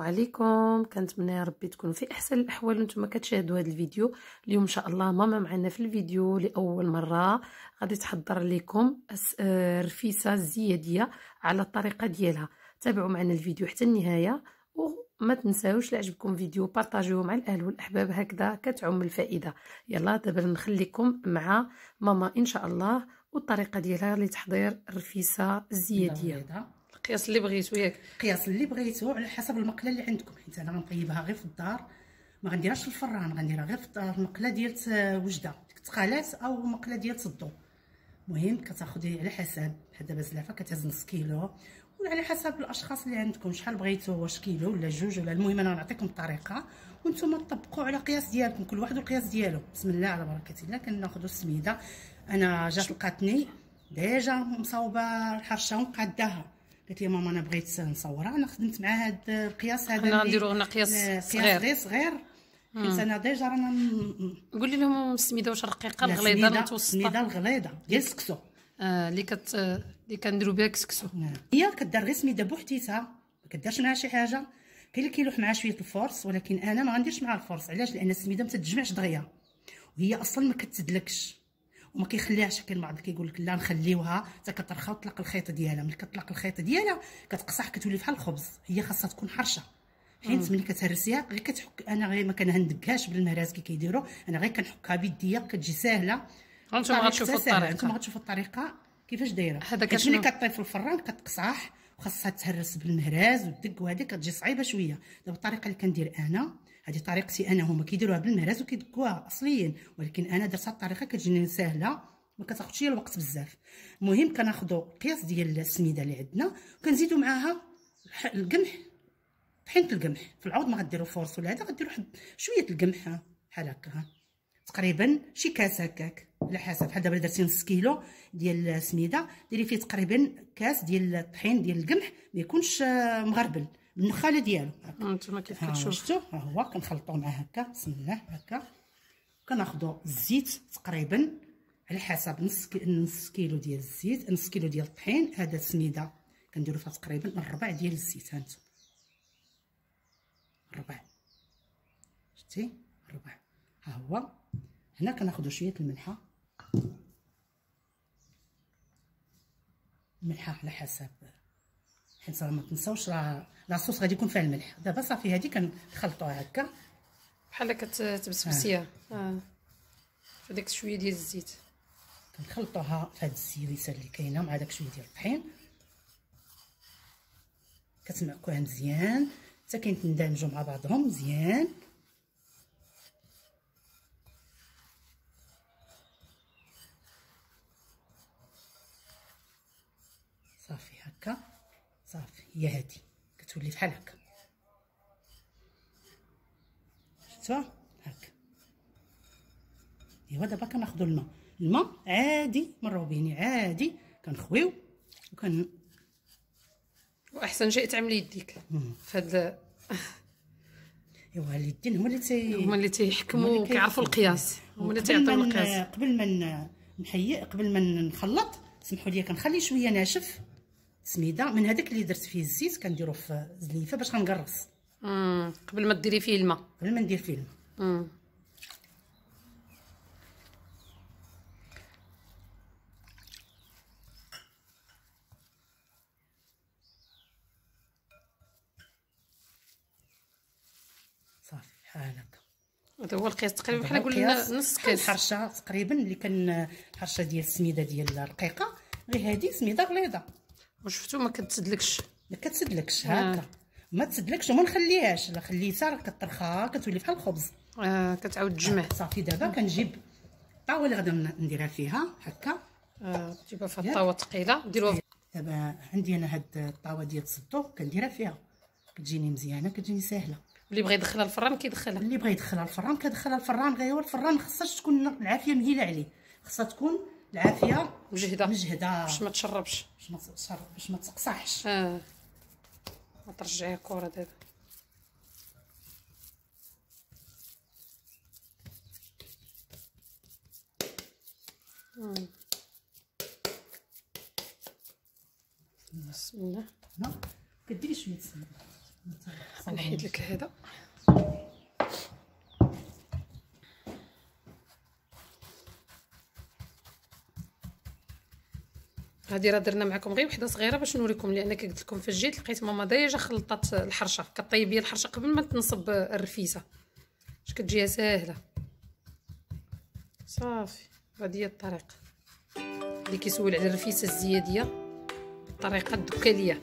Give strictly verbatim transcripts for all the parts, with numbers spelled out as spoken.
عليكم. كنتمنى يا ربي تكونوا في احسن الاحوال وانتم كتشاهدوا هذا الفيديو. اليوم ان شاء الله ماما معنا في الفيديو لاول مره غادي تحضر لكم رفيسه الزياديه على الطريقه ديالها. تابعوا معنا الفيديو حتى النهايه وما تنساوش لا عجبكم الفيديو بارطاجيوه مع الاهل والاحباب، هكذا كتعم الفائده. يلا دابا نخليكم مع ماما ان شاء الله والطريقه ديالها لتحضير الرفيسه الزياديه. القياس اللي بغيتو ياك القياس اللي بغيتو على حسب المقله اللي عندكم، حيت انا غنطيبها غير في الدار، ما غنديرهاش في الفران، غنديرها غير في الدار المقله ديال وجده ديك الثقالات او مقله ديال تصدو. المهم كتاخدي على حسب، بحال دابا زلافه كتهز نص كيلو، وعلى حسب الاشخاص اللي عندكم شحال بغيتو، واش كيلو ولا جوج ولا. المهم انا غنعطيكم الطريقه وانتم طبقوا على قياس ديالكم، كل واحد والقياس ديالو. بسم الله على بركه الله. كناخذوا السميده، انا جات لقاتني ديجا مصاوبه الحرشه ومقاداها، قالت لي ماما انا بغيت نصورها، انا خدمت مع هذا القياس هذا. انا غنديرو هنا قياس صغير قياس صغير حيت انا ديجا رانا قولي لهم السميده واش رقيقه الغليظه المتوسطه؟ السميده الغليظه ديال السكسو اه اللي كت اللي كنديروا بها كسكسو. هي كدار غير سميده بوحديتها، ما كدارش معها شي حاجه. كاين اللي كيلوح معها شويه الفورس، ولكن انا ما غنديرش معها الفورس. علاش؟ لان السميده ما تتجمعش دغيا، وهي اصلا ما كتدلكش وما كيخليهاش. كاين بعض كيقول لك لا نخليوها حتى كترخى وتطلق الخيط ديالها. ملي كتطلق الخيط ديالها كتقصح، كتولي بحال الخبز. هي خاصها تكون حرشه، حيت ملي كتهرسيها غير كتحك. انا غير ما كنهندكهاش بالمهراز كي كيديروا، انا غير كنحكها بيديا كتجي ساهله. هانتوما غتشوفوا الطريقه، هانتوما غتشوفوا الطريقه كيفاش دايره. هذا ملي كطيب في الفران كتقصح وخاصها تهرس بالمهراز والدق، وهذه كتجي صعيبه شويه. دابا الطريقه اللي كندير انا، هذه طريقتي انا، هما كيديروها بالمهراز وكيدقوها اصليين، ولكن انا درت هذه الطريقه كتجيني ساهله ما كتاخذش الوقت بزاف. المهم كناخذوا القياس ديال السميده اللي عندنا وكنزيدوا معاها القمح، طحينه القمح. في العوض ما غديروا فورس ولا هذا، غديروا واحد شويه القمح بحال هكا، تقريبا شي كاس هكاك على حسب. بحال دابا درتي نص كيلو ديال السميده، ديري فيه تقريبا كاس ديال الطحين ديال القمح، ما يكونش مغربل بالنخاله ديالو. هانتوما كيف كتشوفوا شفتوا، ها هو كنخلطوه مع هكا. بسم الله هكا. كناخذوا الزيت تقريبا على حسب نص نص كيلو ديال الزيت، نص كيلو ديال الطحين. هذا السميده كنديروا فيها تقريبا الربع ديال الزيت. هانتوما الربع، شتي الربع. ها هو هنا كناخذوا شويه الملحه، الملحه على حسب، حيت ما تنساوش راه لاصوص غادي يكون فيها الملح. دابا صافي هذه كنخلطوها هكا بحال كتبسبسيها اه في ديك شويه ديال الزيت. كنخلطوها في هاد الزيويسه اللي كاينه مع داك شويه ديال الطحين، كتمعكوها مزيان حتى كيندمجوا مع بعضهم مزيان. صافي هكا، صافي هي هادي كتولي بحال هكا. شفتوا هكا. ايوا دابا كناخذوا الماء، الماء عادي مروبيني عادي، كنخويو وكن واحسن شيء تعملي يديك فهاد. ايوا اليدين هما اللي تي هما اللي تيحكموا وكيعرفوا القياس، هما اللي تيعطيو القياس. قبل ما نحيي، قبل ما نخلط، سمحوا لي كنخلي شويه ناشف سميده من هذاك اللي درت فيه الزيت، كنديرو في زليفه باش غنقرص. امم قبل ما ديري فيه الماء، قبل ما ندير فيه الماء. امم صافي بحال هكا. هذا هو القياس تقريبا، بحال قلنا نص كاس الحرشه تقريبا اللي كان الحرشه ديال السميده ديال الرقيقه. غير هذه سميده غليظه وشفتوا ما كتسدلكش، ما كتسدلكش هكا آه. ما تسدلكش وما نخليهاش، لا خليتها راه كترخى كتولي بحال الخبز. اه كتعاود تجمع. صافي دابا كنجيب الطاوه اللي غادي نديرها فيها هكا. اه تجيبها في الطاوه ثقيله ديروها. دابا عندي انا هاد الطاوه ديال الصدو كنديرها فيها، كتجيني مزيانه كتجيني ساهله. اللي بغى يدخلها الفران كيدخلها، اللي بغى يدخلها الفران كيدخلها الفران. غير هو الفران خاصهاش تكون العافيه مهيله عليه، خاصها تكون العافيه مجهده مجهده باش ما تشربش، باش ما تشرب، باش ما تقصحش. اه ما ترجعيها كره دابا. بسم الله. هنا كديري شويه السمنه نحيد لك هذا. هذه راه درنا معكم غير وحده صغيره باش نوريكم، لان كي قلت لكم فجيت لقيت ماما ديجا خلطات الحرشه. كطيب هي الحرشه قبل ما تنصب الرفيسه باش كتجيها ساهله. صافي هذه هي الطريقه اللي كيسول على الرفيسه الزياديه بالطريقه الدكاليه.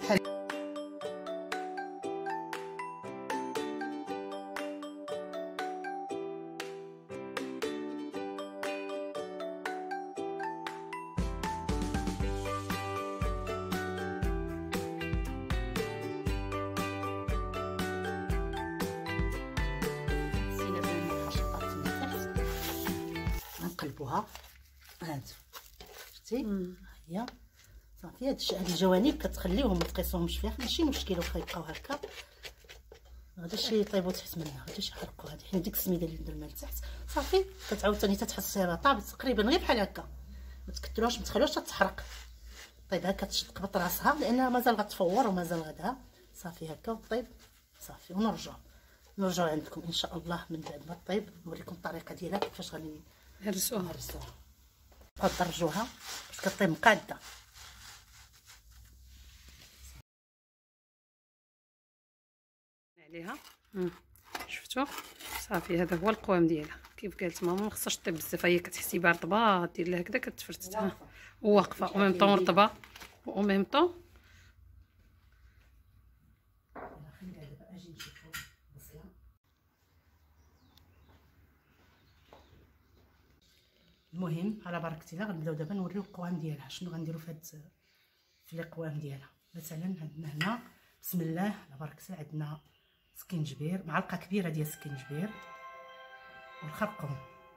نقلبوها هادو شفتي هي صافي. هاد الجوانب كتخليوهم ما تقيسوهمش فيها ماشي مشكل، واخا يبقاو هكا غادي شي يطيبوا تحت منها غادي شي يحرقوا. هادي حنا ديك السميده اللي درنا لتحت صافي. كتعاود ثاني تتحسيها طابت تقريبا غير بحال هكا، ما تكثروش ما تخلوهاش تتحرق. طيب هكا تقبط راسها لانها مازال غتفور ومازال غدا. صافي هكا وطيب صافي. ونرجعوا نرجعوا عندكم ان شاء الله من بعد ما طيب نوريكم الطريقه ديالها كيفاش غادي نهرسوها. نهرسوها غتدرجوها باش كطيب مقاده. عليها شفتوا صافي. هذا هو القوام ديالها كيف قالت ماما، ما خصهاش طيب بزاف. هي كتحسي بها رطبه دير لها هكذا كتفرتتها واقفه او ميم طون رطبه او ميم طون. المهم على بركه الله غنبداو دابا نوريو القوام ديالها شنو غنديروا في هاد في القوام ديالها. مثلا عندنا هنا بسم الله على بركه الله عندنا سكينجبير، معلقه كبيره ديال السكينجبير والخرقوم.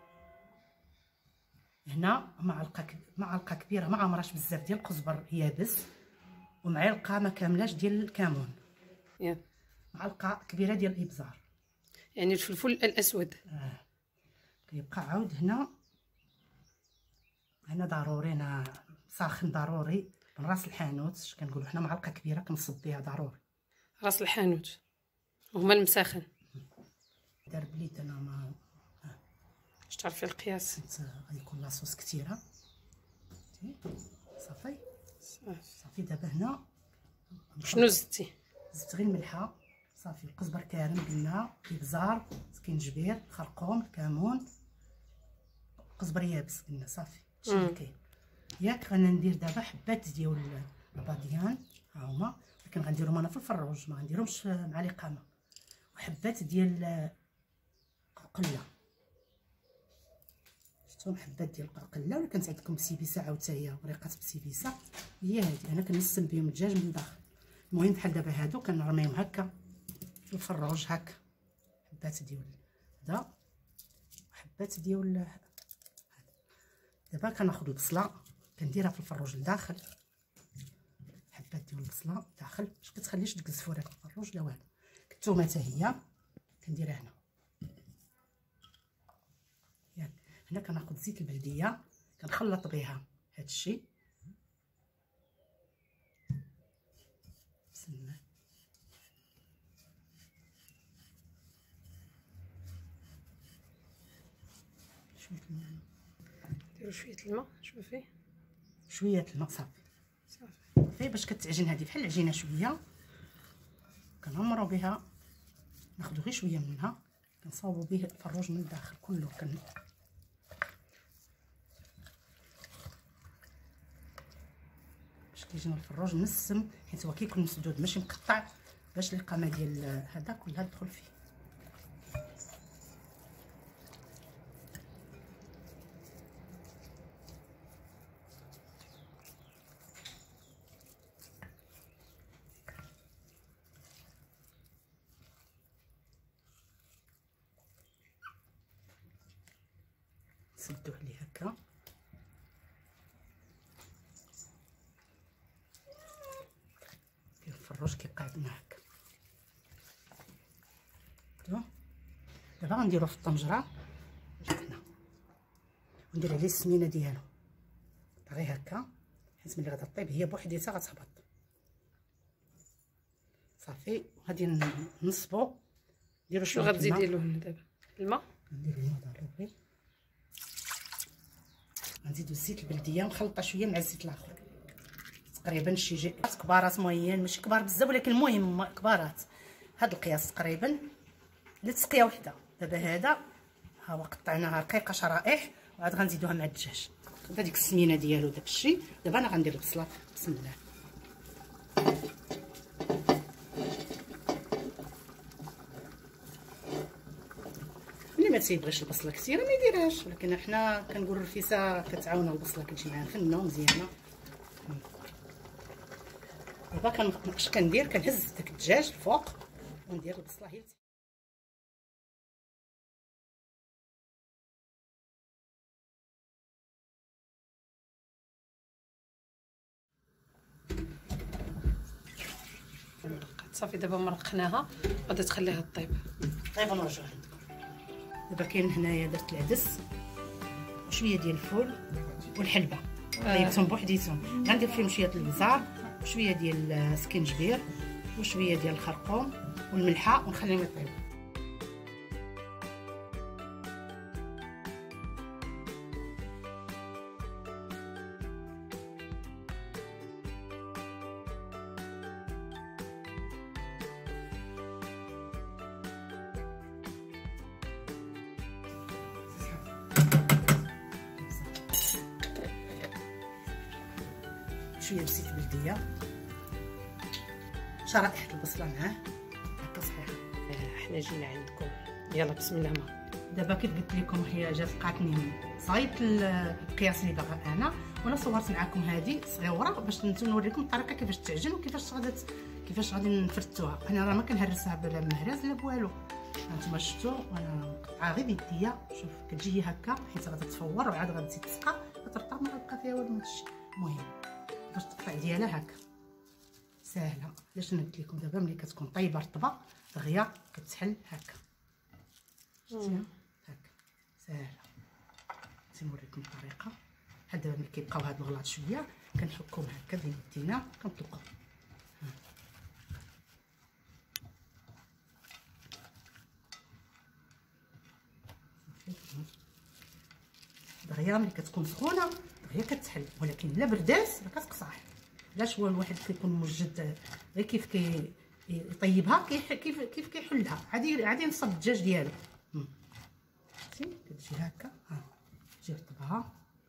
هنا معلقه معلقه كبيره ما عمراش بزاف ديال القزبر يابس، ومعلقه ما كاملاش ديال الكمون، ياك معلقه كبيره ديال الابزار يعني الفلفل الاسود. اه كيبقى عاود هنا هنا ضروري انا ساخن ضروري من راس الحانوت. اش كنقولوا حنا معلقه كبيره كنصب بها ضروري راس الحانوت وهما المساخن. دار بليد انا ما باش تعرفي القياس غيكون لاصوص كثيره. صافي صافي صافي. دابا هنا شنو زدتي؟ زدت غير الملحه صافي. القزبر كارم قلنا، الابزار، سكينجبير، خرقوم، الكمون، قزبر يابس قلنا صافي. هادشي اللي كاين ياك. غندير دابا حبات ديال الباديان ها هما، ولكن غنديرهم انا في الفروج ما غنديرهمش مع الاقامه. وحبات ديال القرقله شفتهم حبات ديال القرقله. ولا كانت عندكم بسيبيسه عاود هي وريقات بسيبيسه هي هذه. انا كنسم بهم الدجاج من الداخل. المهم بحال دابا هادو كنرميهم هكا في الفروج هكا. حبات ديال هذا وحبات ديال دابا كناخذ البصله كنديرها في الفروج لداخل. حبات ديال البصله داخل باش كتخليش ديك الزفوره في الفروج لا والو. الثومه حتى هي كنديرها هنا. ياك هنا كناخذ زيت البلديه كنخلط بها هذا الشيء. بسم الله. شويه الماء ديروا شويه الماء. شوفي شويه الماء صافي صافي باش كتعجن هذه بحال العجينه. شويه كنعمروا بها ناخذ غير شويه منها كنصاوبوا به الفروج من الداخل كله. كن باش كيجينا الفروج مسم حيت هو كيكون مسدود ماشي مقطع باش القامه ديال هذا كلها تدخل فيه. نسدو عليه هكا الفروج كيبقى عندنا هكا. دابا غنديرو في الطنجره هنا وندير عليه السمينه ديالو غير هكا حيت ملي غادا طيب هي بوحديتها غتهبط صافي. غادي نصبو نديرو شنو شويه غتزيدي له دابا؟ الماء. ندير الماء ضروري. غنزيدو الزيت البلديه مخلطه شويه مع الزيت الاخر، تقريبا شي جي كبارات موين، ماشي كبار بزاف ولكن المهم كبارات. هاد القياس تقريبا لتسقيه وحده. دابا هذا ها هو قطعناها رقيقه شرائح، وعاد غنزيدوها مع الدجاج. هذا ديك السمينه ديالو داك الشيء. دابا انا غندير البصله. بسم الله. اللي ما تيبغيش البصله كثيره ما يديرهاش، ولكن حنا كنقولوا الرفيسه كتعاون البصله كتجي معاها فنه ومزيانه. دابا كنبقاش كندير كنهز داك الدجاج الفوق وندير البصله هي. صافي دابا مرقناها، غادي تخليها طيب. طيب نرجعو عندكم. دابا كاين هنايا درت العدس وشويه ديال الفول والحلبه طيبتهم بوحديتهم. غندير فيهم شويه البزار وشويه ديال السكنجبير وشويه ديال الخرقوم والملحه ونخليهم يطيبوا. شويه بزيت بلديه، شرائح البصله معاه هكا صحيحه. حنا جينا عندكم، يلا بسم الله. ما دابا كيف قلت لكم هي جات لقاتني صايبت القياس اللي باغا انا، وانا صورت معكم هذه صغيره باش نوريكم الطريقه كيفاش تعجن وكيفاش غادي كيفاش غادي نفرتوها. انا راه ما كنهرسها بلا مهراز لا بوالو. هانتوما شفتوا وانا مقطعه غير بيديا. شوف كتجي هكا حيت غادي تفور وعاد غادي تزيد تسقى كترطب ما غتبقى فيها والو. هادشي المهم باش تقطع ديالها هكا ساهله. علاش انا قلت لكم دابا ملي كتكون طيبه رطبه دغيا كتحل هكا. شفتيها هكا ساهله. نوريكم الطريقه. بحال دابا ملي كيبقاو هاد الغلاط شويه كنحكوهم هكا بين يدينا كنطلقوا دغيا. ملي كتكون سخونه دغيا كتحل، ولكن لا بردات راه كتقصح. علاش هو الواحد كيكون موجد غير كيف كي يطيبها كيف كيف كيف كيحلها. عادي عادي نصب الدجاج ديالو. شفتي كتجي هكا. ها تجي رطبها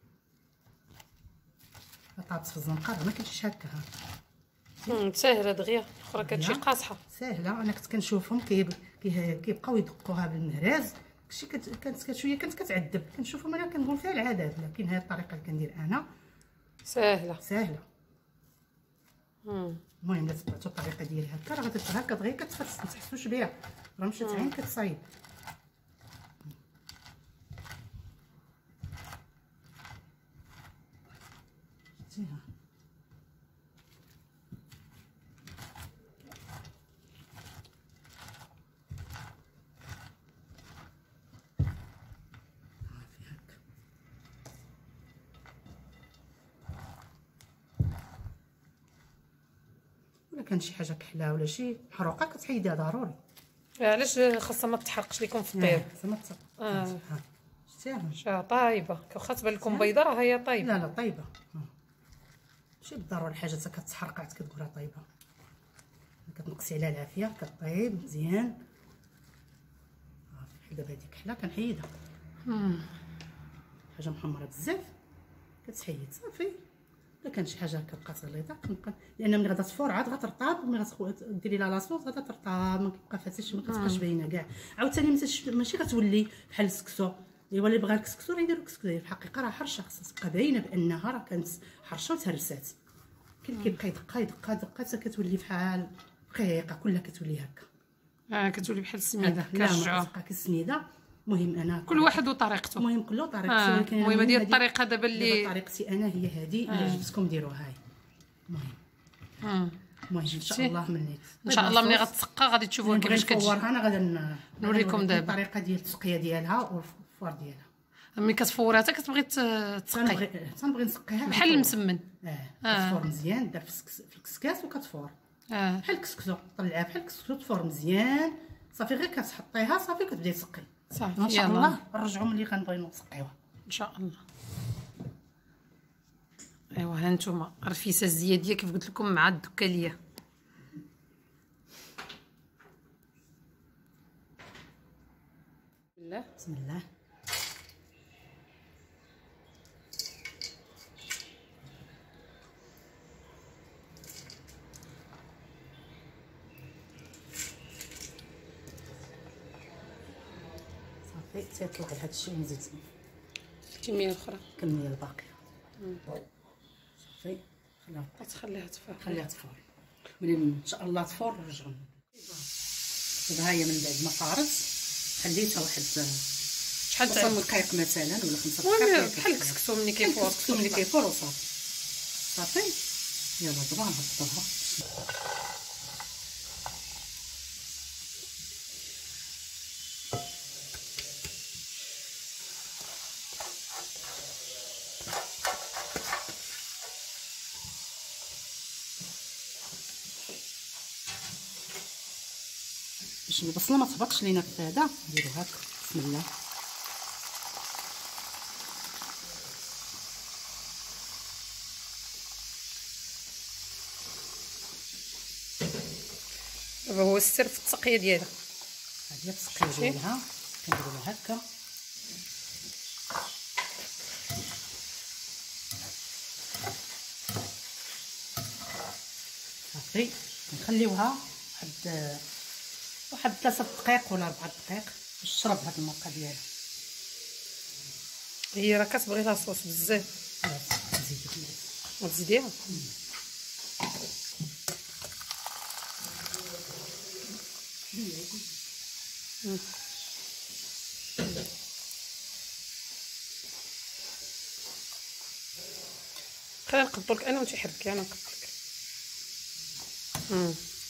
طابت في الزنقه ما كتجيش هكا. ها ساهله دغيا. الاخرى كتجي قاصحه. ساهله. انا كنت كنشوفهم كيبقاو يدقوها بالمهراز داكشي. كانت شويه كانت كتعذب كنشوفهم انا كنقول فيها العذاب، لكن هذه الطريقه اللي كندير انا ساهله ساهله. المهم الا تبعتوا الطريقه ديالي هكا راه غادي هكا دغيا كتفرس. ما تحسوش بها راه مشات عين كتصايب. شفتيها كان شي حاجه كحله ولا شي حروقه كتحيديها ضروري. علاش خاصها ما تحرقش لكم في الطيب؟ خاصها ما تحرقش. اه شتيها شا طايبه. واخا تبان لكم بيضه راه هي طايبه. لا لا طايبه. ماشي بالضروري الحاجه حتى كتحرق عاد كتقولها طايبه. كتنقصي عليها العافيه كطيب مزيان. صافي دابا هذيك كحله كنحيدها. حاجه محمره بزاف كتحيد صافي. الا كان شي حاجه كتبقى غليظه كنبقى، لان ملي غادا تفور عاد غترطاب. ملي غتديري لها لاصوص غادا ترطاب ما كيبقى فيها حتى شي، ما كتبقاش باينه كاع. عاوتاني ماشي غتولي بحال السكسو. ايوا اللي بغا الكسكسو راه يديرو كسكسو. في الحقيقه راه حرشه خاصها تبقى باينه بانها راه كانت حرشه وتهرسات. كاين كيبقى يدقى يدقى يدقى حتى كتولي بحال رقيقه كلها كتولي هكا. اه كتولي بحال السميده كرجعه. كتبقى كالسميده. المهم انا كل واحد وطريقته. المهم كله طريقته. ولكن المهم هذه الطريقه دابا اللي طريقتي انا هي هذه اللي عجبتكم ديروها. هاي المهم المهم ان شاء الله منيت ان شاء الله ملي غتسقى غادي تشوفوها كيفاش كتجي. انا غادي نوريكم دابا الطريقه ديال التسقيه ديالها والفوار ديالها. ملي كتفورها حتى كتبغي تسقي تنبغي نسقيها بحال المسمن. اه كتفور مزيان دار في الكسكاس وكتفور اه بحال الكسكسو، طلعها بحال الكسكسو تفور مزيان صافي، غير كتحطيها صافي كتبداي تسقي صافي. ان شاء الله نرجعوا ملي غنبغيو نسقيوها ان شاء الله. ايوا ها نتوما رفيسه الزياديه كيف قلت لكم مع الدكاليه. بسم الله بسم الله. صافي تيطلع لهاد الشيء ونزيد الكميه الاخرى الكميه الباقيه. صافي خليها تخليها تفور. خليها تفور ملي ان شاء الله تفور نرجعوا. دابا هي من بعد ما فارت خليتها واحد شحال خمسة دقائق مثلا ولا خمسة دقائق بحال الكسكسو ملي كيفور. الكسكسو ملي كيفور وصافي. صافي يلا دابا نهبطوها. باش البصله ما تهبطش لينا في هذا نديرو هكا. بسم الله. دابا هو السر في التسقيه ديالها. هذه هي التسقيه ديالها كنديروها هكا. صافي نخليوها واحد واحد ثلاثة دقائق ولا أربعة دقائق باش تشرب هاد المرقه ديالها. هي راه كتبغي لاصوص بزاف. نزيدو وتزيديها. خلينا نقبلك انا وانت حركي. انا نقبلك. امم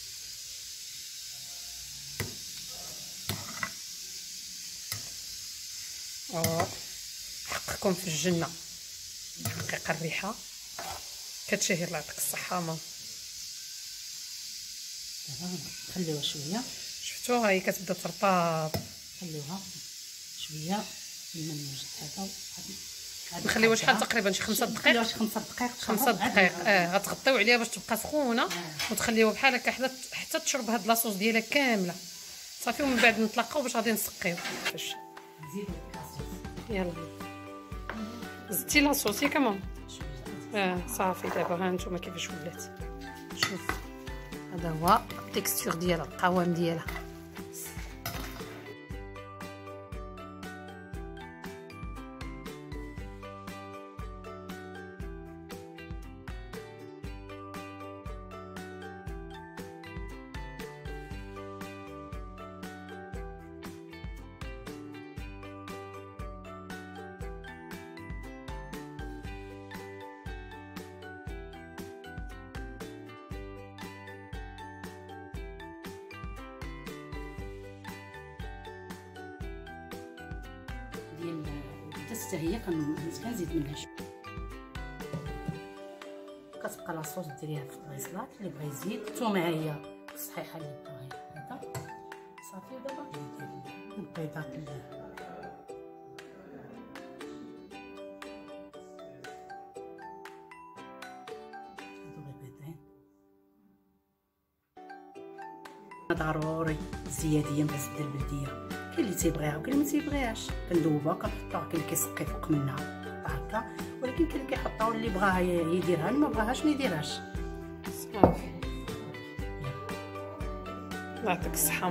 اه حقكم في الجنه حقيقه. الريحه كتشهي. الله يعطيك الصحه ماما. دابا نخليوها شويه. شفتوها هي كتبدا ترطاب. نخليوها شويه لما نوجد هذا. نخليوها شحال تقريبا شي خمسة دقائق. شي خمسة دقائق. خمسة دقائق اه غتغطيو عليها باش تبقى سخونه. آه. وتخليوها بحال هكا حتى حتى تشرب هاد لاصوص ديالها كامله. صافي ومن بعد نتلاقاو باش غادي نسقيو. فاش نزيدو اللاصوص. يلا زدتي لاصوص ياك ماما. اه صافي. دابا ها نتوما كيفاش ولات. شوف هذا هو التكستور ديالها، القوام ديالها. ديال الدسته هي كنزيد منها شويه. كتبقى لاصوص ديريها في الطريسلات اللي بغى يزيد. الثومه هي صحيحه اللي بغا هذا. صافي دابا البيضات ضروري الزياديه مع الزبده البلديه. كاين اللي تيبغيها وكاين اللي ما تيبغيهاش. كندوبها كنحطوها. كاين اللي كيسقي فوق منها هكا، ولكن كاين اللي كيحطها واللي بغاها يديرها اللي ما بغاهاش ما يديرهاش. صافي الله يعطيك الصحه.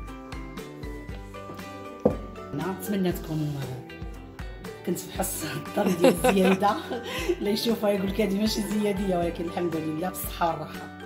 انا نتمنى تكون كنت فحص الضرب ديال الزياده. اللي يشوفها يقول لك هذه ماشي زياديه، ولكن الحمد لله بالصحه والراحه.